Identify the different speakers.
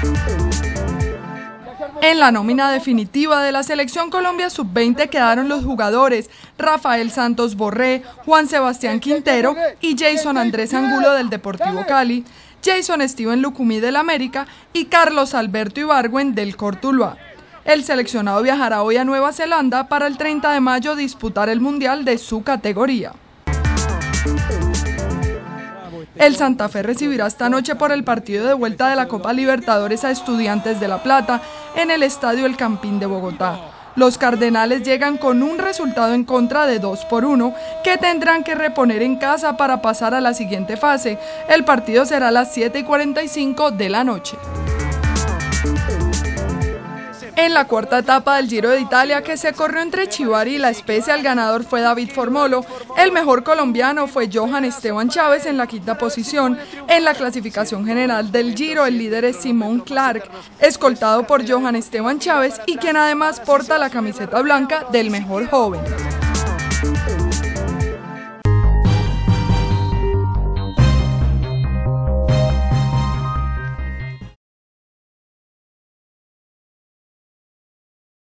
Speaker 1: En la nómina definitiva de la Selección Colombia Sub-20 quedaron los jugadores Rafael Santos Borré, Juan Sebastián Quintero y Jason Andrés Angulo del Deportivo Cali, Jason Steven Lucumí del América y Carlos Alberto Ibargüen del Cortuluá. El seleccionado viajará hoy a Nueva Zelanda para el 30 de mayo disputar el Mundial de su categoría. El Santa Fe recibirá esta noche por el partido de vuelta de la Copa Libertadores a Estudiantes de La Plata en el Estadio El Campín de Bogotá. Los cardenales llegan con un resultado en contra de 2-1 que tendrán que reponer en casa para pasar a la siguiente fase. El partido será a las 7:45 de la noche. En la cuarta etapa del Giro de Italia, que se corrió entre Chivari y La Spezia, el ganador fue David Formolo. El mejor colombiano fue Johan Esteban Chávez en la quinta posición. En la clasificación general del Giro, el líder es Simon Clark, escoltado por Johan Esteban Chávez y quien además porta la camiseta blanca del mejor joven.